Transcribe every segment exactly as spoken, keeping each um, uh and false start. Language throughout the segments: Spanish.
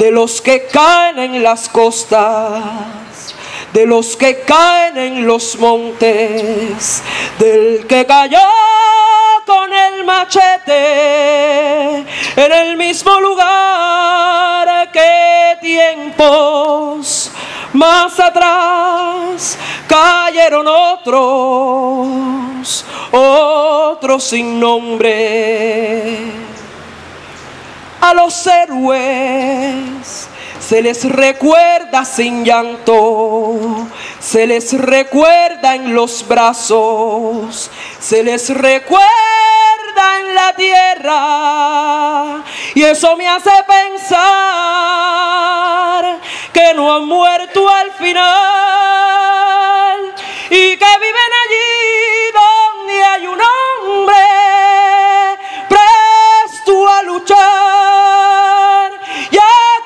de los que caen en las costas, de los que caen en los montes, del que cayó con el machete en el mismo lugar que tiempos más atrás cayeron otros, otros sin nombre. A los héroes se les recuerda sin llanto, se les recuerda en los brazos, se les recuerda en la tierra, y eso me hace pensar que no han muerto al final y que viven allí donde hay un hombre presto a luchar y a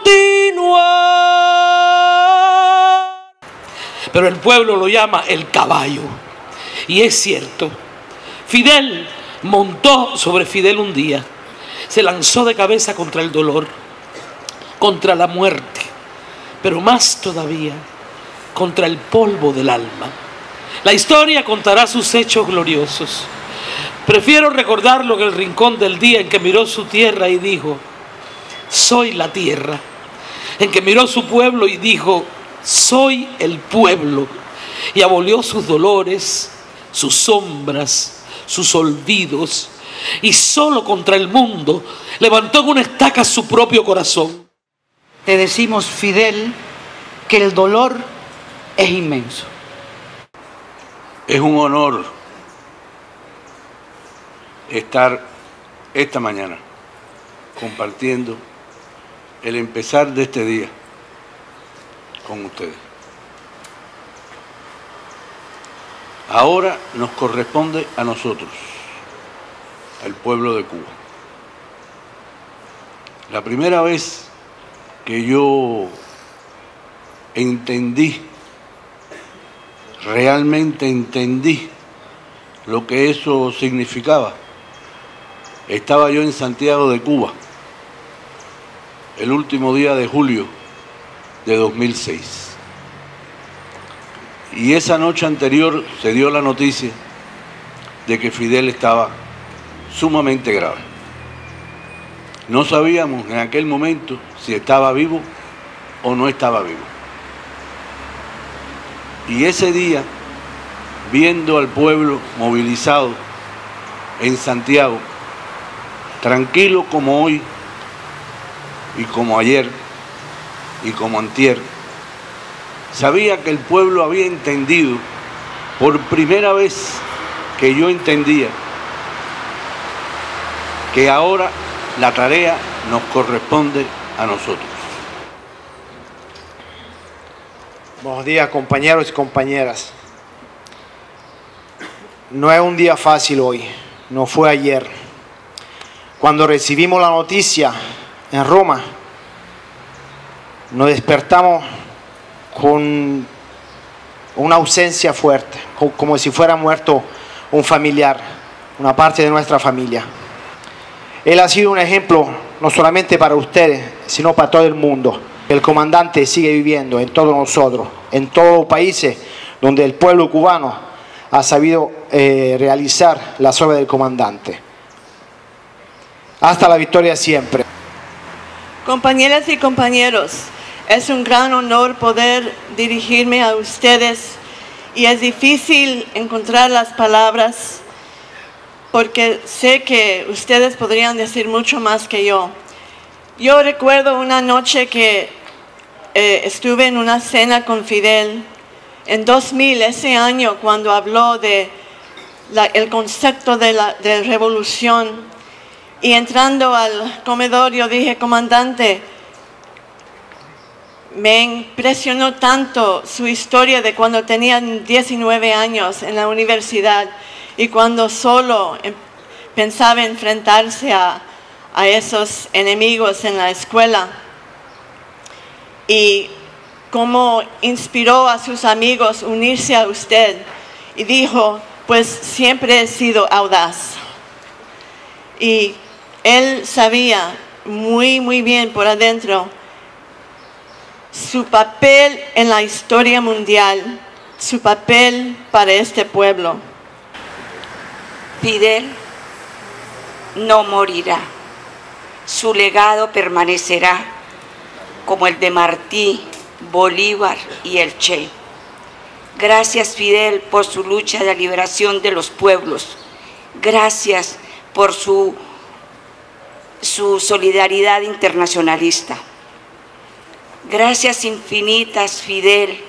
continuar. Pero el pueblo lo llama el caballo, y es cierto. Fidel montó sobre Fidel un día, se lanzó de cabeza contra el dolor, contra la muerte, pero más todavía contra el polvo del alma. La historia contará sus hechos gloriosos. Prefiero recordarlo en el rincón del día en que miró su tierra y dijo: soy la tierra. En que miró su pueblo y dijo: soy el pueblo. Y abolió sus dolores, sus sombras, sus olvidos, y solo contra el mundo levantó en una estaca su propio corazón. Te decimos, Fidel, que el dolor es inmenso. Es un honor estar esta mañana compartiendo el empezar de este día con ustedes. Ahora nos corresponde a nosotros, al pueblo de Cuba. La primera vez que yo entendí, realmente entendí lo que eso significaba, estaba yo en Santiago de Cuba, el último día de julio de dos mil seis. Y esa noche anterior se dio la noticia de que Fidel estaba sumamente grave. No sabíamos en aquel momento si estaba vivo o no estaba vivo. Y ese día, viendo al pueblo movilizado en Santiago, tranquilo como hoy y como ayer y como antier, sabía que el pueblo había entendido, por primera vez que yo entendía, que ahora la tarea nos corresponde a nosotros. Buenos días, compañeros y compañeras. No es un día fácil hoy, no fue ayer. Cuando recibimos la noticia en Roma, nos despertamos con una ausencia fuerte, como si fuera muerto un familiar, una parte de nuestra familia. Él ha sido un ejemplo no solamente para ustedes, sino para todo el mundo. El comandante sigue viviendo en todos nosotros, en todos los países donde el pueblo cubano ha sabido eh, realizar las obras del comandante. Hasta la victoria siempre. Compañeras y compañeros, es un gran honor poder dirigirme a ustedes y es difícil encontrar las palabras porque sé que ustedes podrían decir mucho más que yo. Yo recuerdo una noche que eh, estuve en una cena con Fidel en dos mil, ese año cuando habló de la, el concepto de la de revolución, y entrando al comedor yo dije: comandante, me impresionó tanto su historia de cuando tenía diecinueve años en la universidad y cuando solo pensaba enfrentarse a, a esos enemigos en la escuela, y cómo inspiró a sus amigos unirse a usted, y dijo: pues siempre he sido audaz. Y él sabía muy muy bien por adentro su papel en la historia mundial, su papel para este pueblo. Fidel no morirá, su legado permanecerá como el de Martí, Bolívar y el Che. Gracias, Fidel, por su lucha de liberación de los pueblos. Gracias por su, su solidaridad internacionalista. Gracias infinitas, Fidel,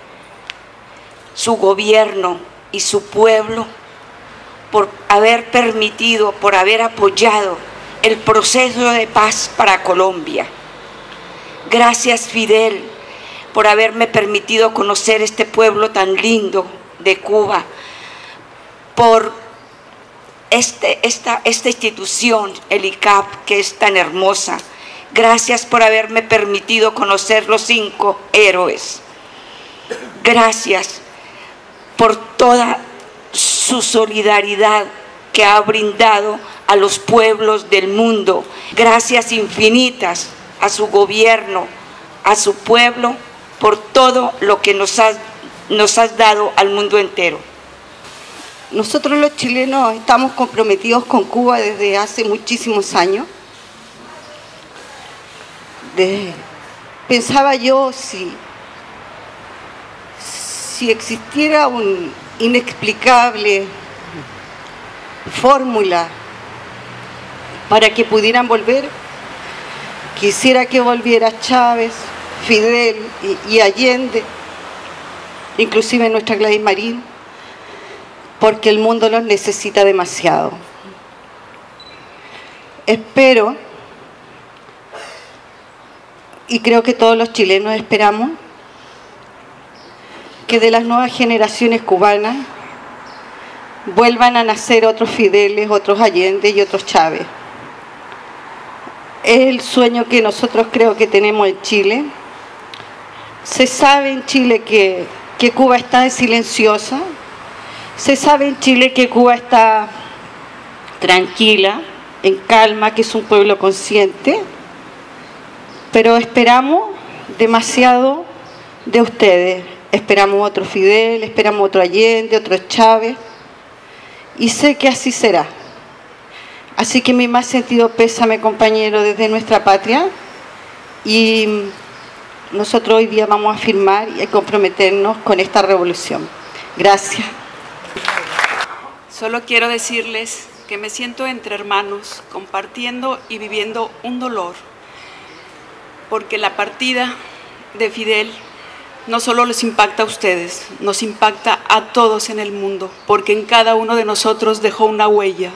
su gobierno y su pueblo, por haber permitido, por haber apoyado el proceso de paz para Colombia. Gracias, Fidel, por haberme permitido conocer este pueblo tan lindo de Cuba, por este, esta, esta institución, el I C A P, que es tan hermosa. Gracias por haberme permitido conocer los cinco héroes. Gracias por toda su solidaridad que ha brindado a los pueblos del mundo. Gracias infinitas a su gobierno, a su pueblo, por todo lo que nos has, nos has dado al mundo entero. Nosotros los chilenos estamos comprometidos con Cuba desde hace muchísimos años. De, pensaba yo si, si existiera una inexplicable fórmula para que pudieran volver, quisiera que volviera Chávez, Fidel y, y Allende, inclusive nuestra Gladys Marín, porque el mundo los necesita demasiado. Espero, y creo que todos los chilenos esperamos, que de las nuevas generaciones cubanas vuelvan a nacer otros Fideles, otros Allende y otros Chávez. Es el sueño que nosotros creo que tenemos en Chile. Se sabe en Chile que, que Cuba está silenciosa, se sabe en Chile que Cuba está tranquila, en calma, que es un pueblo consciente, pero esperamos demasiado de ustedes. Esperamos otro Fidel, esperamos otro Allende, otro Chávez, y sé que así será. Así que mi más sentido pésame, compañero, desde nuestra patria, y nosotros hoy día vamos a firmar y a comprometernos con esta revolución. Gracias. Solo quiero decirles que me siento entre hermanos, compartiendo y viviendo un dolor, porque la partida de Fidel no solo les impacta a ustedes, nos impacta a todos en el mundo, porque en cada uno de nosotros dejó una huella.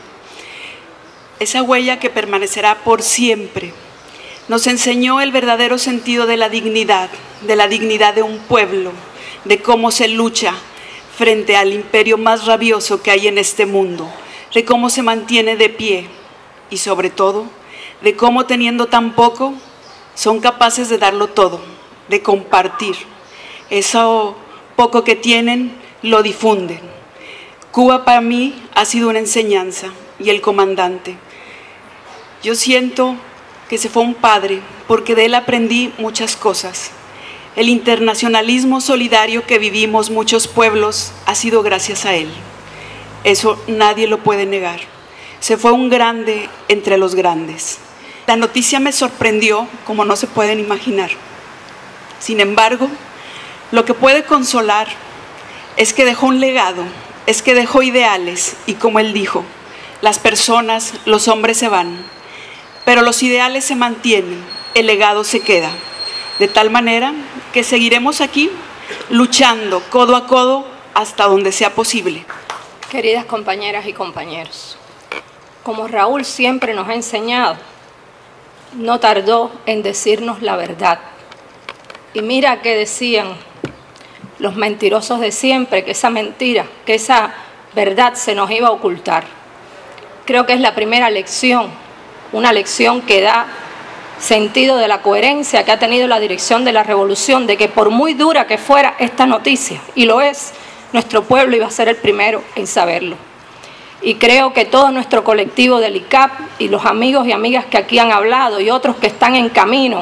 Esa huella que permanecerá por siempre. Nos enseñó el verdadero sentido de la dignidad, de la dignidad de un pueblo, de cómo se lucha frente al imperio más rabioso que hay en este mundo, de cómo se mantiene de pie y sobre todo de cómo teniendo tan poco son capaces de darlo todo, de compartir. Eso poco que tienen lo difunden. Cuba para mí ha sido una enseñanza, y el comandante. Yo siento que se fue un padre, porque de él aprendí muchas cosas. El internacionalismo solidario que vivimos muchos pueblos ha sido gracias a él. Eso nadie lo puede negar. Se fue un grande entre los grandes. La noticia me sorprendió como no se pueden imaginar. Sin embargo, lo que puede consolar es que dejó un legado, es que dejó ideales, y como él dijo, las personas, los hombres se van, pero los ideales se mantienen, el legado se queda. De tal manera que seguiremos aquí luchando codo a codo hasta donde sea posible. Queridas compañeras y compañeros, como Raúl siempre nos ha enseñado, no tardó en decirnos la verdad. Y mira que decían los mentirosos de siempre, que esa mentira, que esa verdad se nos iba a ocultar. Creo que es la primera lección, una lección que da sentido de la coherencia que ha tenido la dirección de la revolución, de que por muy dura que fuera esta noticia, y lo es, nuestro pueblo iba a ser el primero en saberlo. Y creo que todo nuestro colectivo del I C A P y los amigos y amigas que aquí han hablado y otros que están en camino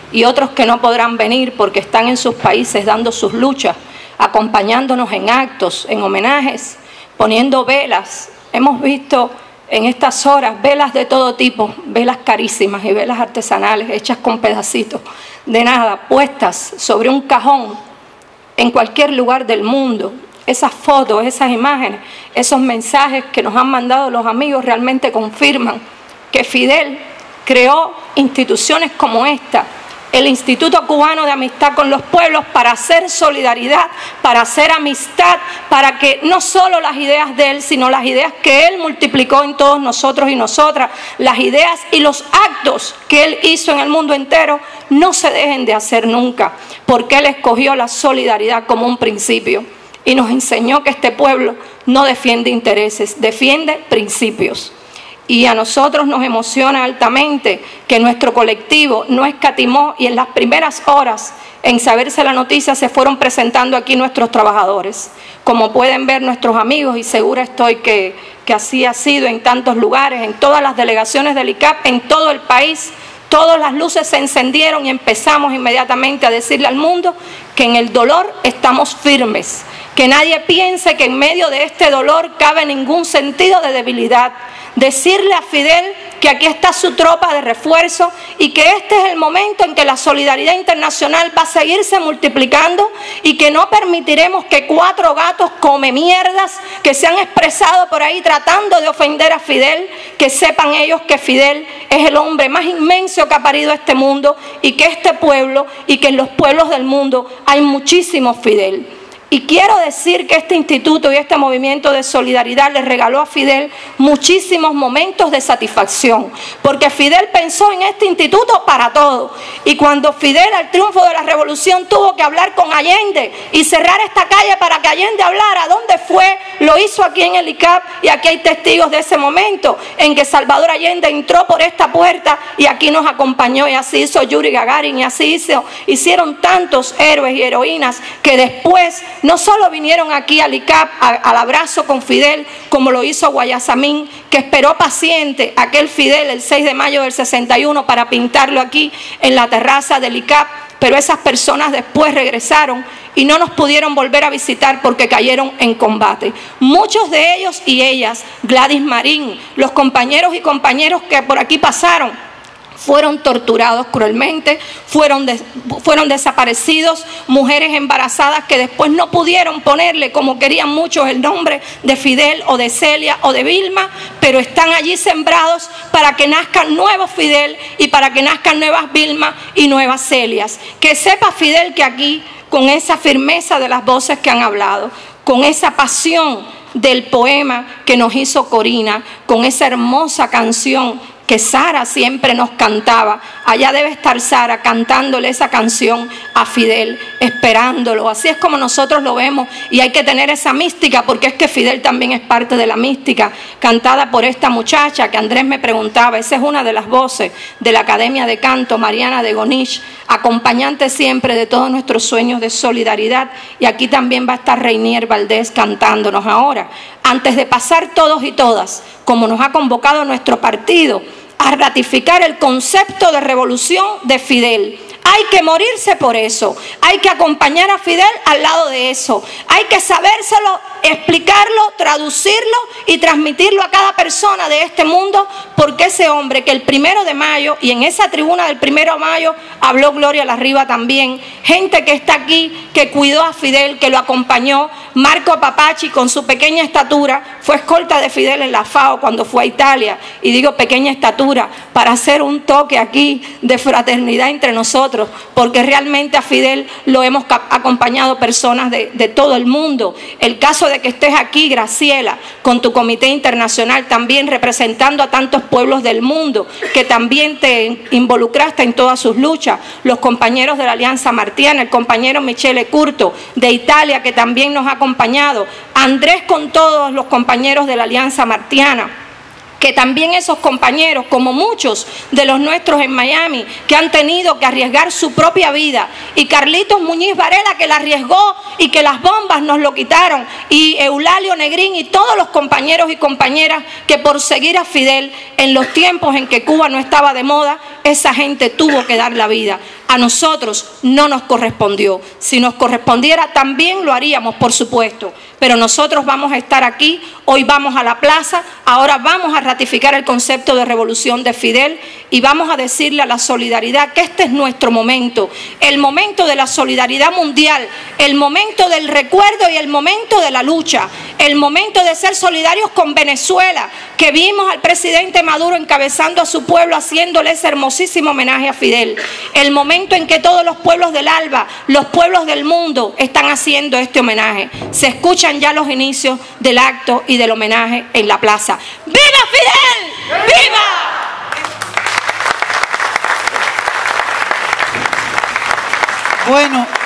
y otros que no podrán venir porque están en sus países dando sus luchas, acompañándonos en actos, en homenajes, poniendo velas. Hemos visto en estas horas velas de todo tipo, velas carísimas y velas artesanales hechas con pedacitos de nada, puestas sobre un cajón en cualquier lugar del mundo. Esas fotos, esas imágenes, esos mensajes que nos han mandado los amigos realmente confirman que Fidel creó instituciones como esta, el Instituto Cubano de Amistad con los Pueblos, para hacer solidaridad, para hacer amistad, para que no solo las ideas de él, sino las ideas que él multiplicó en todos nosotros y nosotras, las ideas y los actos que él hizo en el mundo entero, no se dejen de hacer nunca, porque él escogió la solidaridad como un principio y nos enseñó que este pueblo no defiende intereses, defiende principios. Y a nosotros nos emociona altamente que nuestro colectivo no escatimó, y en las primeras horas en saberse la noticia se fueron presentando aquí nuestros trabajadores. Como pueden ver nuestros amigos, y segura estoy que, que así ha sido en tantos lugares, en todas las delegaciones del I C A P, en todo el país, todas las luces se encendieron y empezamos inmediatamente a decirle al mundo que en el dolor estamos firmes, que nadie piense que en medio de este dolor cabe ningún sentido de debilidad. Decirle a Fidel que aquí está su tropa de refuerzo y que este es el momento en que la solidaridad internacional va a seguirse multiplicando y que no permitiremos que cuatro gatos come mierdas que se han expresado por ahí tratando de ofender a Fidel, que sepan ellos que Fidel es el hombre más inmenso que ha parido este mundo y que este pueblo y que en los pueblos del mundo hay muchísimos Fidel. Y quiero decir que este instituto y este movimiento de solidaridad le regaló a Fidel muchísimos momentos de satisfacción, porque Fidel pensó en este instituto para todo. Y cuando Fidel, al triunfo de la revolución, tuvo que hablar con Allende y cerrar esta calle para que Allende hablara, ¿dónde fue? Lo hizo aquí en el I C A P, y aquí hay testigos de ese momento en que Salvador Allende entró por esta puerta y aquí nos acompañó, y así hizo Yuri Gagarin, y así hizo, hicieron tantos héroes y heroínas que después no solo vinieron aquí al I C A P a, al abrazo con Fidel, como lo hizo Guayasamín, que esperó paciente aquel Fidel el seis de mayo del sesenta y uno para pintarlo aquí en la terraza del I C A P, pero esas personas después regresaron y no nos pudieron volver a visitar porque cayeron en combate. Muchos de ellos y ellas, Gladys Marín, los compañeros y compañeros que por aquí pasaron, fueron torturados cruelmente, fueron, de, fueron desaparecidos, mujeres embarazadas que después no pudieron ponerle, como querían muchos, el nombre de Fidel o de Celia o de Vilma, pero están allí sembrados para que nazcan nuevos Fidel y para que nazcan nuevas Vilma y nuevas Celias. Que sepa Fidel que aquí, con esa firmeza de las voces que han hablado, con esa pasión del poema que nos hizo Corina, con esa hermosa canción que Sara siempre nos cantaba, allá debe estar Sara cantándole esa canción a Fidel, esperándolo. Así es como nosotros lo vemos, y hay que tener esa mística, porque es que Fidel también es parte de la mística cantada por esta muchacha que Andrés me preguntaba. Esa es una de las voces de la Academia de Canto, Mariana de Gonich, acompañante siempre de todos nuestros sueños de solidaridad, y aquí también va a estar Reinier Valdés cantándonos ahora. Antes de pasar todos y todas, como nos ha convocado nuestro partido, a ratificar el concepto de revolución de Fidel. Hay que morirse por eso, hay que acompañar a Fidel al lado de eso, hay que sabérselo, explicarlo, traducirlo y transmitirlo a cada persona de este mundo, porque ese hombre que el primero de mayo, y en esa tribuna del primero de mayo habló Gloria Larriba también, gente que está aquí, que cuidó a Fidel, que lo acompañó, Marco Papachi con su pequeña estatura, fue escolta de Fidel en la FAO cuando fue a Italia, y digo pequeña estatura, para hacer un toque aquí de fraternidad entre nosotros, porque realmente a Fidel lo hemos acompañado personas de, de todo el mundo. El caso de que estés aquí, Graciela, con tu comité internacional, también representando a tantos pueblos del mundo, que también te involucraste en todas sus luchas, los compañeros de la Alianza Martiana, el compañero Michele Curto de Italia, que también nos ha acompañado, Andrés con todos los compañeros de la Alianza Martiana, que también esos compañeros, como muchos de los nuestros en Miami, que han tenido que arriesgar su propia vida, y Carlitos Muñiz Varela, que la arriesgó y que las bombas nos lo quitaron, y Eulalio Negrín y todos los compañeros y compañeras que por seguir a Fidel en los tiempos en que Cuba no estaba de moda, esa gente tuvo que dar la vida. A nosotros no nos correspondió. Si nos correspondiera también lo haríamos, por supuesto. Pero nosotros vamos a estar aquí, hoy vamos a la plaza, ahora vamos a ratificar el concepto de revolución de Fidel y vamos a decirle a la solidaridad que este es nuestro momento, el momento de la solidaridad mundial, el momento del recuerdo y el momento de la lucha, el momento de ser solidarios con Venezuela, que vimos al presidente Maduro encabezando a su pueblo, haciéndole ese hermosísimo homenaje a Fidel, el momento en que todos los pueblos del ALBA, los pueblos del mundo están haciendo este homenaje. Se escuchan ya los inicios del acto y del homenaje en la plaza. ¡Viva Fidel! ¡Viva! Bueno,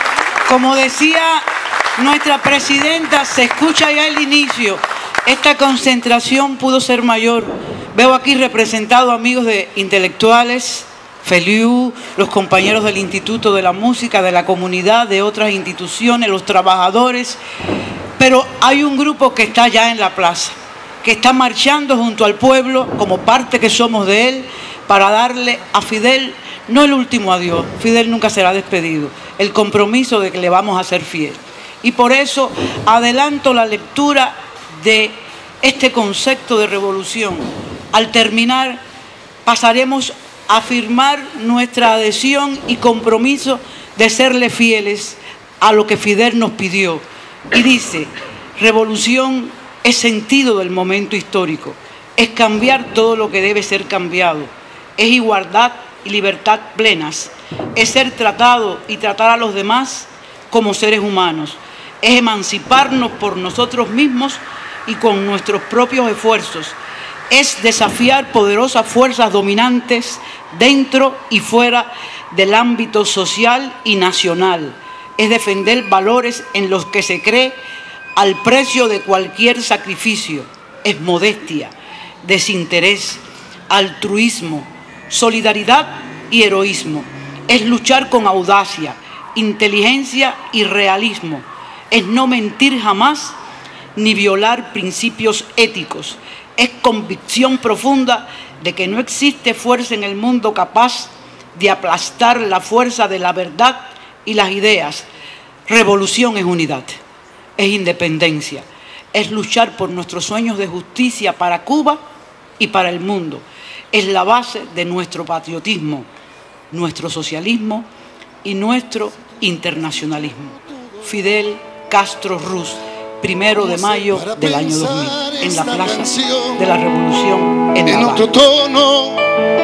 como decía nuestra presidenta, se escucha ya el inicio. Esta concentración pudo ser mayor. Veo aquí representados amigos de intelectuales, Feliu, los compañeros del Instituto de la Música, de la comunidad, de otras instituciones, los trabajadores. Pero hay un grupo que está ya en la plaza, que está marchando junto al pueblo, como parte que somos de él, para darle a Fidel, no el último adiós, Fidel nunca será despedido, el compromiso de que le vamos a ser fiel. Y por eso adelanto la lectura de este concepto de revolución. Al terminar, pasaremos a firmar nuestra adhesión y compromiso de serle fieles a lo que Fidel nos pidió. Y dice, revolución es sentido del momento histórico, es cambiar todo lo que debe ser cambiado, es igualdad y libertad plenas, es ser tratado y tratar a los demás como seres humanos, es emanciparnos por nosotros mismos y con nuestros propios esfuerzos, es desafiar poderosas fuerzas dominantes dentro y fuera del ámbito social y nacional, es defender valores en los que se cree al precio de cualquier sacrificio, es modestia, desinterés, altruismo, solidaridad y heroísmo, es luchar con audacia, inteligencia y realismo, es no mentir jamás ni violar principios éticos, es convicción profunda de que no existe fuerza en el mundo capaz de aplastar la fuerza de la verdad y las ideas. Revolución es unidad, es independencia, es luchar por nuestros sueños de justicia para Cuba y para el mundo. Es la base de nuestro patriotismo, nuestro socialismo y nuestro internacionalismo. Fidel Castro Ruz, primero de mayo del año dos mil, en la Plaza de la Revolución en La Habana. En otro tono,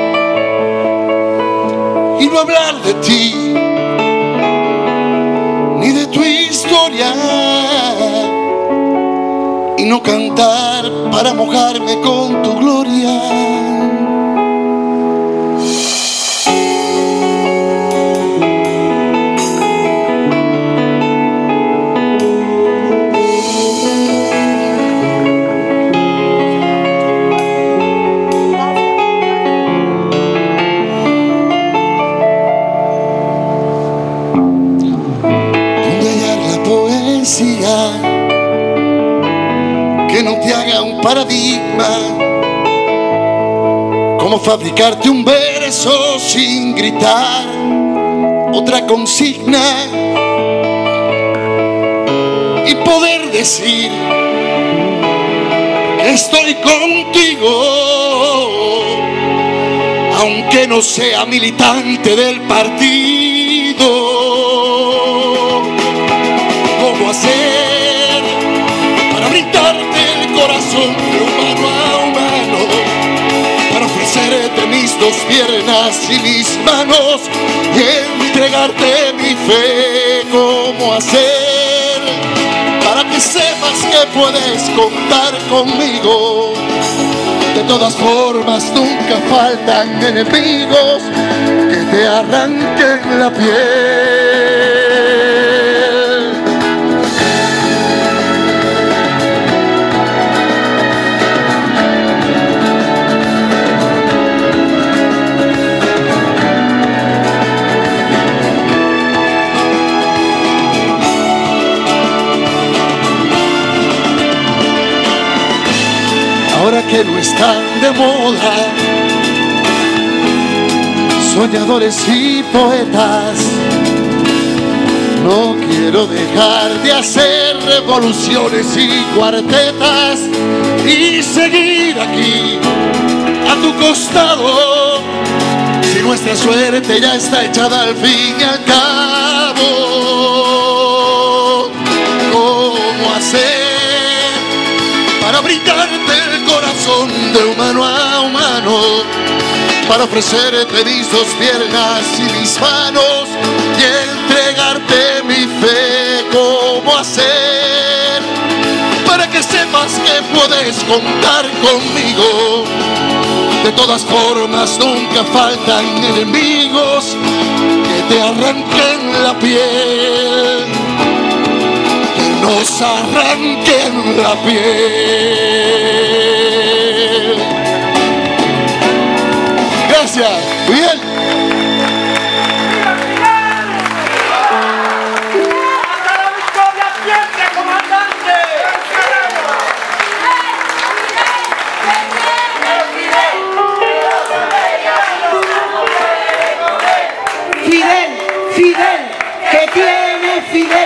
y no hablar de ti, ni de tu historia, y no cantar para mojarme con tu gloria. Que no te haga un paradigma, cómo fabricarte un verso sin gritar otra consigna y poder decir que estoy contigo, aunque no sea militante del partido. ¿Cómo hacer para brindarte el corazón de humano a humano? Para ofrecerte mis dos piernas y mis manos y entregarte mi fe. ¿Cómo hacer para que sepas que puedes contar conmigo? De todas formas nunca faltan enemigos que te arranquen la piel. Ahora que no están de moda soñadores y poetas. No quiero dejar de hacer revoluciones y cuartetas y seguir aquí a tu costado. Si nuestra suerte ya está echada al fin y al cabo, ¿cómo hacer para brindarte el corazón de humano a humano? Para ofrecerte mis dos piernas y mis manos y entregarte mi fe. ¿Cómo hacer para que sepas que puedes contar conmigo? De todas formas nunca faltan enemigos que te arranquen la piel, que nos arranquen la piel. Gracias, Fidel. Fidel, Fidel, que tiene Fidel.